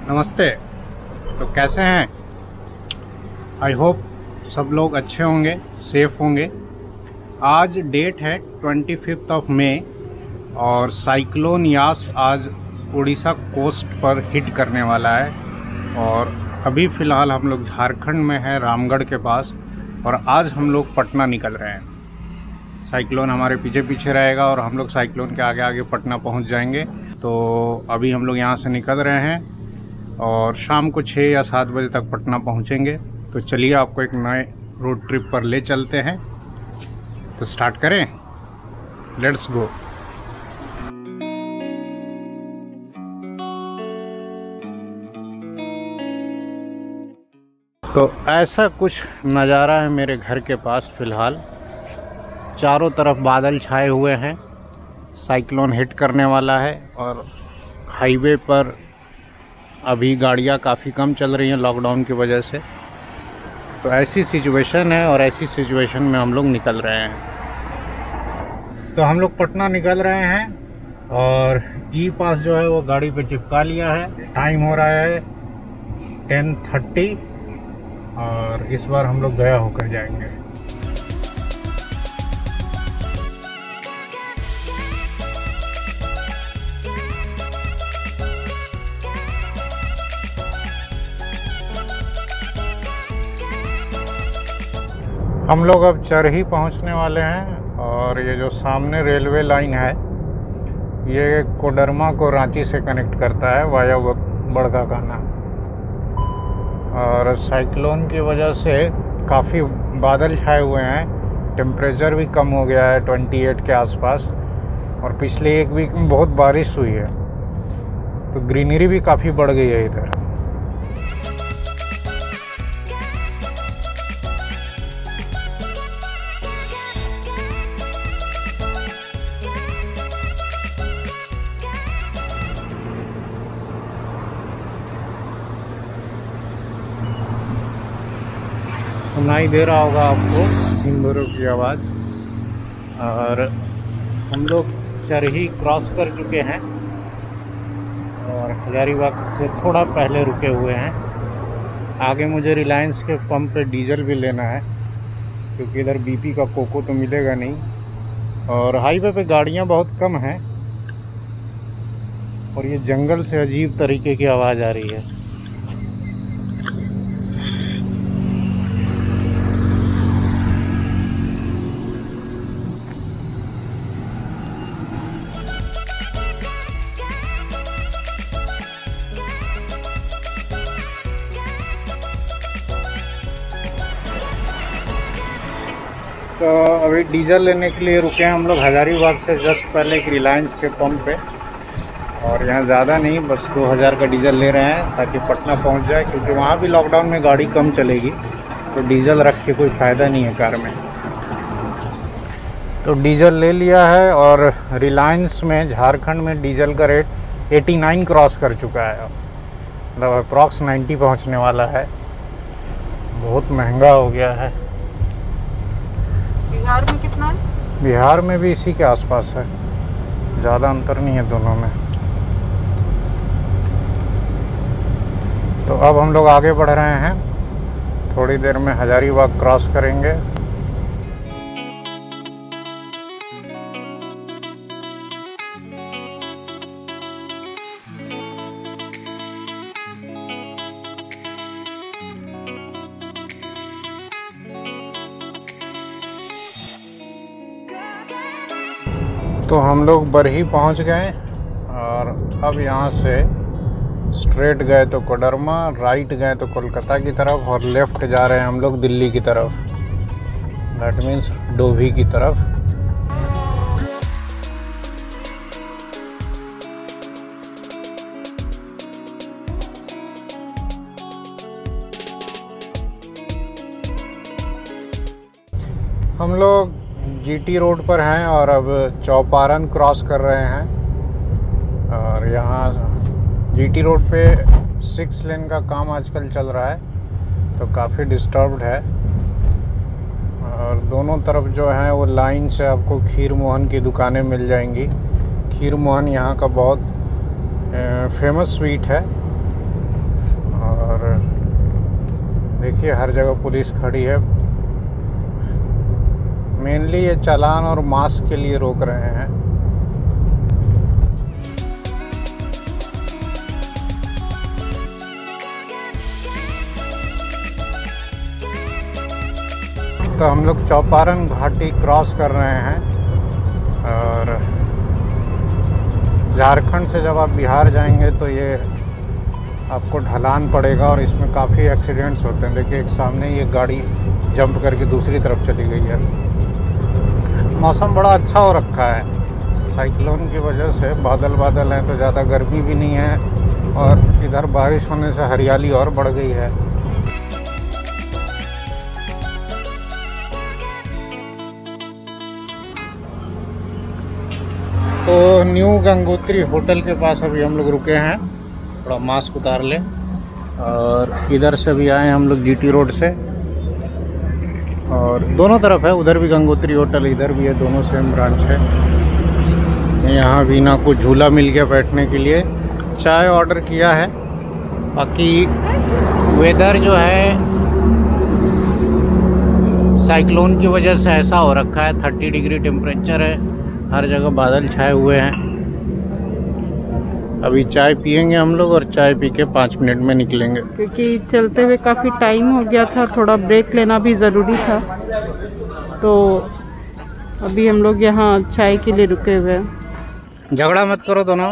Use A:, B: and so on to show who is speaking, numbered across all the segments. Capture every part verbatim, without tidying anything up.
A: नमस्ते। तो कैसे हैं? आई होप सब लोग अच्छे होंगे, सेफ होंगे। आज डेट है ट्वेंटी फिफ्थ ऑफ मई और साइक्लोन यास आज उड़ीसा कोस्ट पर हिट करने वाला है। और अभी फ़िलहाल हम लोग झारखंड में हैं, रामगढ़ के पास, और आज हम लोग पटना निकल रहे हैं। साइक्लोन हमारे पीछे पीछे रहेगा और हम लोग साइक्लोन के आगे आगे पटना पहुंच जाएंगे। तो अभी हम लोग यहां से निकल रहे हैं और शाम को छः या सात बजे तक पटना पहुंचेंगे। तो चलिए आपको एक नए रोड ट्रिप पर ले चलते हैं। तो स्टार्ट करें, लेट्स गो। तो ऐसा कुछ नज़ारा है मेरे घर के पास। फ़िलहाल चारों तरफ बादल छाए हुए हैं, साइक्लोन हिट करने वाला है और हाईवे पर अभी गाड़ियां काफ़ी कम चल रही हैं लॉकडाउन की वजह से। तो ऐसी सिचुएशन है और ऐसी सिचुएशन में हम लोग निकल रहे हैं। तो हम लोग पटना निकल रहे हैं और ई पास जो है वो गाड़ी पे चिपका लिया है। टाइम हो रहा है टेन थर्टी और इस बार हम लोग गया होकर जाएंगे। हम लोग अब चरही पहुंचने वाले हैं और ये जो सामने रेलवे लाइन है ये कोडरमा को रांची से कनेक्ट करता है वाया बड़काकाना। और साइक्लोन की वजह से काफ़ी बादल छाए हुए हैं, टेम्परेचर भी कम हो गया है अट्ठाईस के आसपास, और पिछले एक वीक में बहुत बारिश हुई है तो ग्रीनरी भी काफ़ी बढ़ गई है इधर। सुनाई दे रहा होगा आपको हिंदुरों की आवाज़। और हम लोग चरही क्रॉस कर चुके हैं और हजारीबाग से थोड़ा पहले रुके हुए हैं। आगे मुझे रिलायंस के पंप पे डीजल भी लेना है क्योंकि इधर बीपी का कोको तो मिलेगा नहीं। और हाईवे पे गाड़ियां बहुत कम हैं और ये जंगल से अजीब तरीके की आवाज़ आ रही है। तो अभी डीजल लेने के लिए रुके हैं हम लोग हजारीबाग से जस्ट पहले एक रिलायंस के पंप पे। और यहाँ ज़्यादा नहीं, बस दो हज़ार का डीजल ले रहे हैं ताकि पटना पहुँच जाए, क्योंकि वहाँ भी लॉकडाउन में गाड़ी कम चलेगी तो डीजल रख के कोई फ़ायदा नहीं है कार में। तो डीजल ले लिया है और रिलायंस में झारखंड में डीजल का रेट नवासी क्रॉस कर चुका है, मतलब अप्रॉक्स नब्बे पहुँचने वाला है। बहुत महंगा हो गया है।
B: बिहार में कितना है?
A: बिहार में भी इसी के आसपास है, ज़्यादा अंतर नहीं है दोनों में। तो अब हम लोग आगे बढ़ रहे हैं, थोड़ी देर में हजारीबाग क्रॉस करेंगे। तो हम लोग बरही पहुंच गए और अब यहाँ से स्ट्रेट गए तो कोडरमा, राइट गए तो कोलकाता की तरफ, और लेफ़्ट जा रहे हैं हम लोग दिल्ली की तरफ, दैट मीन्स डोभी की तरफ। हम लोग जीटी रोड पर हैं और अब चौपारण क्रॉस कर रहे हैं। और यहाँ जीटी रोड पे सिक्स लेन का काम आजकल चल रहा है तो काफ़ी डिस्टर्ब्ड है। और दोनों तरफ जो है वो लाइन से आपको खीर मोहन की दुकानें मिल जाएंगी। खीर मोहन यहाँ का बहुत फेमस स्वीट है देखिए हर जगह पुलिस खड़ी है। मेनली ये चालान और मास्क के लिए रोक रहे हैं। तो हम लोग चौपारण घाटी क्रॉस कर रहे हैं और झारखंड से जब आप बिहार जाएंगे तो ये आपको ढलान पड़ेगा और इसमें काफ़ी एक्सीडेंट्स होते हैं। देखिए एक सामने ये गाड़ी जंप करके दूसरी तरफ चली गई है। मौसम बड़ा अच्छा हो रखा है। साइक्लोन की वजह से बादल बादल हैं तो ज़्यादा गर्मी भी नहीं है और इधर बारिश होने से हरियाली और बढ़ गई है। तो न्यू गंगोत्री होटल के पास अभी हम लोग रुके हैं। थोड़ा मास्क उतार ले। और इधर से भी आए हम लोग जीटी रोड से और दोनों तरफ है, उधर भी गंगोत्री होटल इधर भी है, दोनों सेम ब्रांच है। यहाँ भी ना कुछ झूला मिल गया बैठने के लिए। चाय ऑर्डर किया है। बाकी वेदर जो है साइक्लोन की वजह से ऐसा हो रखा है, थर्टी डिग्री टेम्परेचर है, हर जगह बादल छाए हुए हैं। अभी चाय पियेंगे हम लोग और चाय पी के पाँच मिनट में निकलेंगे,
B: क्योंकि चलते हुए काफ़ी टाइम हो गया था, थोड़ा ब्रेक लेना भी ज़रूरी था। तो अभी हम लोग यहाँ चाय के लिए रुके हुए हैं।
A: झगड़ा मत करो दोनों।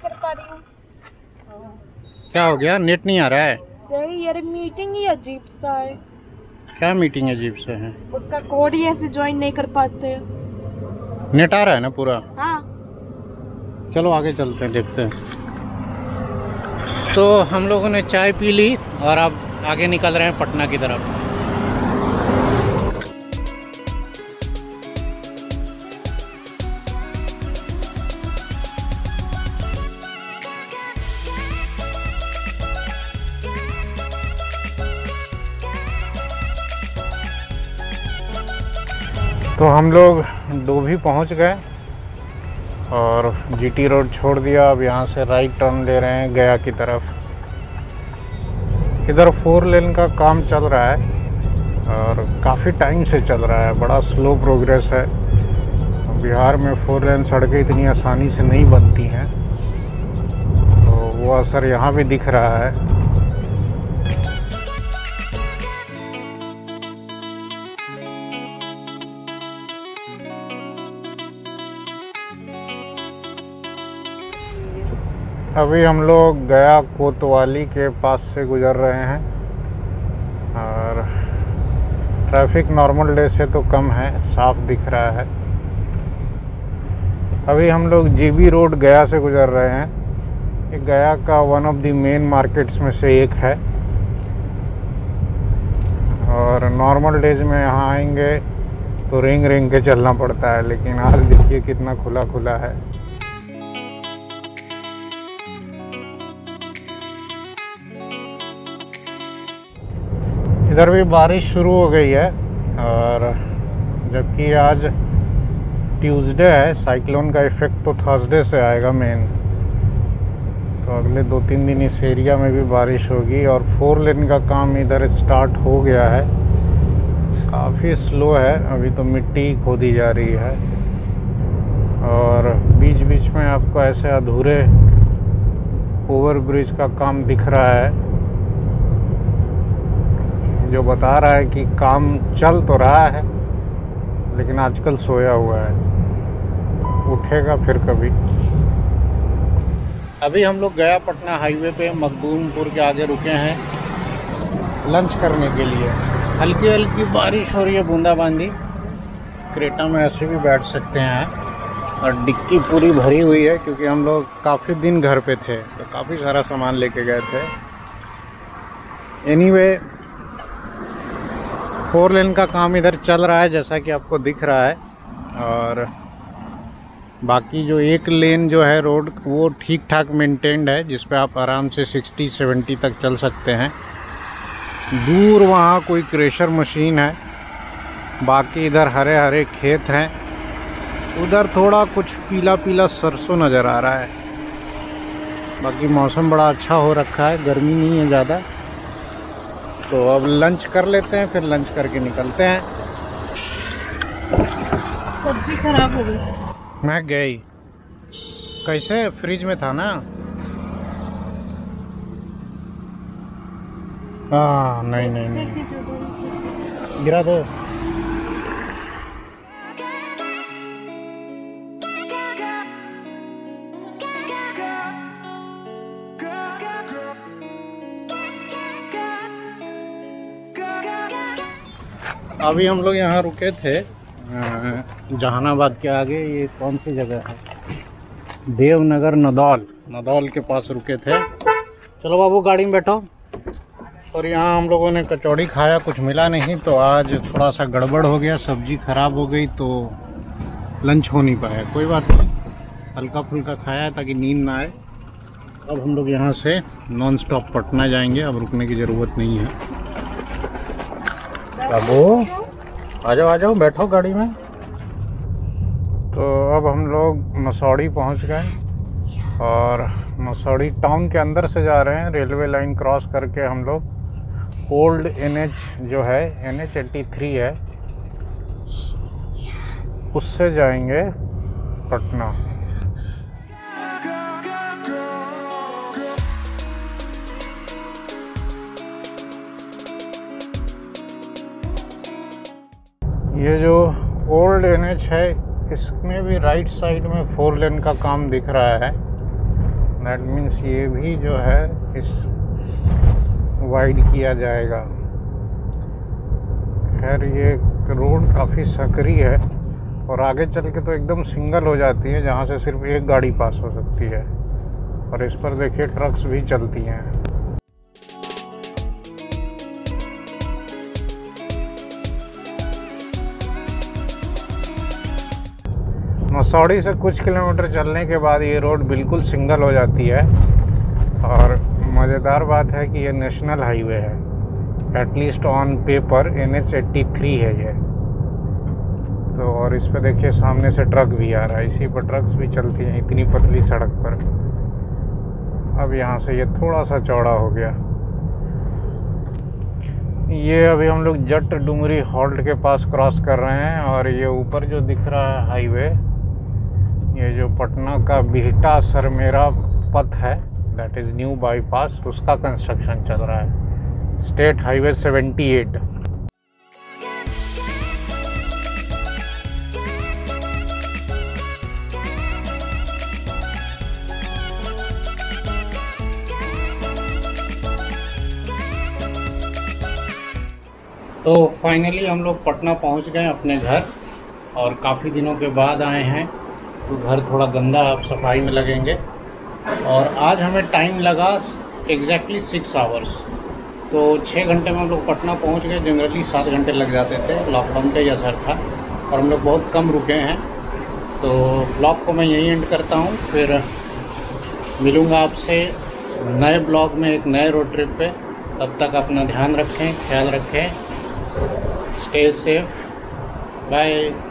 A: क्या हो गया? नेट नहीं आ रहा है
C: यार, मीटिंग ही अजीब सा है।
A: क्या मीटिंग अजीब से है?
C: उसका कोड ही ऐसे ज्वाइन नहीं कर पाते।
A: नेट आ रहा है ना पूरा?
C: हाँ।
A: चलो आगे चलते हैं, देखते हैं। तो हम लोगों ने चाय पी ली और अब आगे निकल रहे हैं पटना की तरफ। तो हम लोग डोभी पहुंच गए और जीटी रोड छोड़ दिया। अब यहाँ से राइट टर्न ले रहे हैं गया की तरफ। इधर फोर लेन का काम चल रहा है और काफ़ी टाइम से चल रहा है, बड़ा स्लो प्रोग्रेस है। बिहार में फोर लेन सड़कें इतनी आसानी से नहीं बनती हैं, तो वो असर यहाँ भी दिख रहा है। अभी हम लोग गया कोतवाली के पास से गुजर रहे हैं और ट्रैफिक नॉर्मल डे से तो कम है, साफ दिख रहा है। अभी हम लोग जीबी रोड गया से गुजर रहे हैं। ये गया का one of the main markets में से एक है और नॉर्मल डेज में यहाँ आएंगे तो रेंग रेंग के चलना पड़ता है, लेकिन आज देखिए कितना खुला खुला है। इधर भी बारिश शुरू हो गई है और जबकि आज ट्यूसडे है, साइक्लोन का इफ़ेक्ट तो थर्सडे से आएगा मेन। तो अगले दो तीन दिन इस एरिया में भी बारिश होगी और फोर लेन का काम इधर स्टार्ट हो गया है। काफ़ी स्लो है, अभी तो मिट्टी खोदी जा रही है और बीच बीच में आपको ऐसे अधूरे ओवरब्रिज का काम दिख रहा है, जो बता रहा है कि काम चल तो रहा है लेकिन आजकल सोया हुआ है, उठेगा फिर कभी। अभी हम लोग गया पटना हाईवे पे मखदूमपुर के आगे रुके हैं लंच करने के लिए। हल्की हल्की बारिश हो रही है, बूंदाबांदी। क्रेटा में ऐसे भी बैठ सकते हैं और डिक्की पूरी भरी हुई है क्योंकि हम लोग काफ़ी दिन घर पे थे तो काफ़ी सारा सामान लेके गए थे। एनीवे फोर लेन का काम इधर चल रहा है जैसा कि आपको दिख रहा है और बाकी जो एक लेन जो है रोड वो ठीक ठाक मेंटेन्ड है, जिस पे आप आराम से सिक्सटी सेवेंटी तक चल सकते हैं। दूर वहाँ कोई क्रेशर मशीन है, बाकी इधर हरे हरे खेत हैं। उधर थोड़ा कुछ पीला पीला सरसों नज़र आ रहा है। बाकी मौसम बड़ा अच्छा हो रखा है, गर्मी नहीं है ज़्यादा। तो अब लंच कर लेते हैं, फिर लंच करके निकलते हैं।
B: सब्जी खराब हो गई।
A: मैं गई कैसे, फ्रिज में था ना। हाँ नहीं नहीं नहीं गिरा दो। अभी हम लोग यहाँ रुके थे जहानाबाद के आगे। ये कौन सी जगह है, देवनगर नदौल, नदौल के पास रुके थे। चलो बाबू गाड़ी में बैठो। और यहाँ हम लोगों ने कचौड़ी खाया, कुछ मिला नहीं तो आज थोड़ा सा गड़बड़ हो गया, सब्जी खराब हो गई तो लंच हो नहीं पाया। कोई बात नहीं, हल्का फुल्का खाया है ताकि नींद ना आए। अब हम लोग यहाँ से नॉन स्टॉप पटना जाएंगे, अब रुकने की ज़रूरत नहीं है। बाबू आ जाओ आ जाओ, बैठो गाड़ी में। तो अब हम लोग मसौड़ी पहुँच गए और मसौड़ी टाउन के अंदर से जा रहे हैं। रेलवे लाइन क्रॉस करके हम लोग ओल्ड एन एच जो है एन एच एट्टी थ्री है, उससे जाएंगे पटना। ये जो ओल्ड एन एच है इसमें भी राइट साइड में फोर लेन का काम दिख रहा है। दैट मीन्स ये भी जो है इस वाइड किया जाएगा। खैर ये रोड काफ़ी सकरी है और आगे चल के तो एकदम सिंगल हो जाती है, जहाँ से सिर्फ एक गाड़ी पास हो सकती है। और इस पर देखिए ट्रक्स भी चलती हैं। मसौड़ी से कुछ किलोमीटर चलने के बाद ये रोड बिल्कुल सिंगल हो जाती है। और मज़ेदार बात है कि ये नेशनल हाईवे है, at least on paper N H eighty three है ये तो। और इस पे देखिए सामने से ट्रक भी आ रहा है, इसी पर ट्रक्स भी चलती हैं इतनी पतली सड़क पर। अब यहाँ से ये थोड़ा सा चौड़ा हो गया। ये अभी हम लोग जट डुमरी हॉल्ट के पास क्रॉस कर रहे हैं और ये ऊपर जो दिख रहा है हाईवे, ये जो पटना का बिहटा सरमेरा पथ है, दैट इज़ न्यू बाईपास, उसका कंस्ट्रक्शन चल रहा है। State highway seventy eight. तो फाइनली हम लोग पटना पहुंच गए अपने घर, और काफ़ी दिनों के बाद आए हैं तो घर थोड़ा गंदा, अब सफाई में लगेंगे। और आज हमें टाइम लगा एग्जैक्टली सिक्स आवर्स, तो छः घंटे में हम लोग पटना पहुंच गए। जनरली सात घंटे लग जाते थे, लॉकडाउन का असर था और हम लोग बहुत कम रुके हैं। तो ब्लॉग को मैं यहीं एंड करता हूं, फिर मिलूँगा आपसे नए ब्लॉग में एक नए रोड ट्रिप पे। तब तक अपना ध्यान रखें, ख्याल रखें, स्टे सेफ, बाय।